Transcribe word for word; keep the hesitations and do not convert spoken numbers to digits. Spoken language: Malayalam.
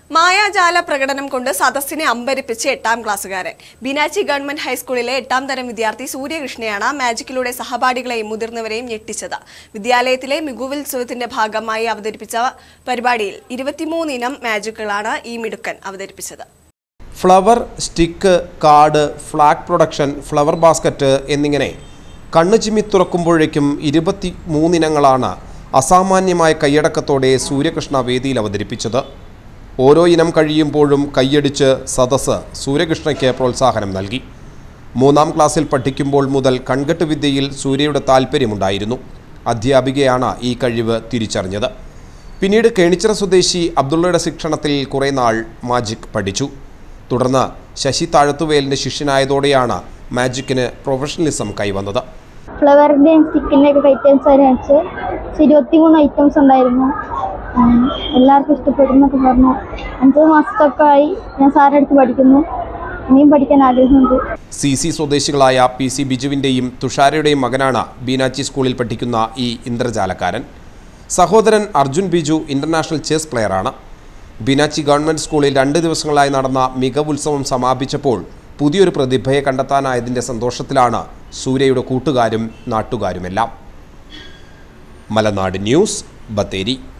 മായാജാല പ്രകടനം കൊണ്ട് സദസ്സിനെ അമ്പരിപ്പിച്ച് എട്ടാം ക്ലാസ്സുകാരൻ. ബീനാച്ചി ഗവൺമെന്റ് ഹൈസ്കൂളിലെ എട്ടാം തരം വിദ്യാർത്ഥി സൂര്യകൃഷ്ണയാണ് മാജിക്കിലൂടെ സഹപാഠികളെയും മുതിർന്നവരെയും ഞെട്ടിച്ചത്. വിദ്യാലയത്തിലെ മികുവുത്സവത്തിന്റെ ഭാഗമായി അവതരിപ്പിച്ച പരിപാടിയിൽ ഇരുപത്തിമൂന്ന് ഇനം മാജിക്കുകളാണ് ഈ മിടുക്കൻ അവതരിപ്പിച്ചത്. Flower, stick, card, flag production, flower basket എന്നിങ്ങനെ കണ്ണു ചിമ്മി തുറക്കുമ്പോഴേക്കും ഇരുപത്തി മൂന്നിനങ്ങളാണ് അസാമാന്യമായ കൈയടക്കത്തോടെ സൂര്യകൃഷ്ണ വേദിയിൽ അവതരിപ്പിച്ചത്. ഓരോ ഇനം കഴിയുമ്പോഴും കൈയടിച്ച് സദസ്സ് സൂര്യകൃഷ്ണയ്ക്ക് പ്രോത്സാഹനം നൽകി. മൂന്നാം ക്ലാസ്സിൽ പഠിക്കുമ്പോൾ മുതൽ കൺകെട്ട് വിദ്യയിൽ സൂര്യയുടെ താൽപ്പര്യമുണ്ടായിരുന്നു. അധ്യാപികയാണ് ഈ കഴിവ് തിരിച്ചറിഞ്ഞത്. പിന്നീട് കേണിച്ചിറ സ്വദേശി അബ്ദുള്ളയുടെ ശിക്ഷണത്തിൽ കുറേ നാൾ മാജിക് പഠിച്ചു. തുടർന്ന് ശശി താഴത്തുവേലിൻ്റെ ശിഷ്യനായതോടെയാണ് മാജിക്കിന് പ്രൊഫഷണലിസം കൈവന്നത്. ഫ്ലവറിൻ്റെയും സ്റ്റിക്കിൻ്റെയൊക്കെ ഐറ്റംസ് കാണിച്ച് ഇരുപത്തിമൂന്ന് ഐറ്റംസ് ഉണ്ടായിരുന്നു. എല്ലാവർക്കും ഇഷ്ടപ്പെടുന്നൊക്കെ പറഞ്ഞു. അഞ്ച് മാസത്തൊക്കെ ആയി ഞാൻ സാറിൻ്റെ അടുത്ത് പഠിക്കുന്നു. ഇനിയും പഠിക്കാൻ ആഗ്രഹമുണ്ട്. സി സി സ്വദേശികളായ പി സി ബിജുവിൻ്റെയും തുഷാരയുടെയും മകനാണ് ബീനാച്ചി സ്കൂളിൽ പഠിക്കുന്ന ഈ ഇന്ദ്രജാലക്കാരൻ. സഹോദരൻ അർജുൻ ബിജു ഇൻ്റർനാഷണൽ ചെസ് പ്ലെയറാണ്. ബീനാച്ചി ഗവൺമെൻറ് സ്കൂളിൽ രണ്ട് ദിവസങ്ങളായി നടന്ന മികവുത്സവം സമാപിച്ചപ്പോൾ പുതിയൊരു പ്രതിഭയെ കണ്ടെത്താനായതിൻ്റെ സന്തോഷത്തിലാണ് സൂര്യയുടെ കൂട്ടുകാരും നാട്ടുകാരുമെല്ലാം. മലനാട് ന്യൂസ്, ബത്തേരി.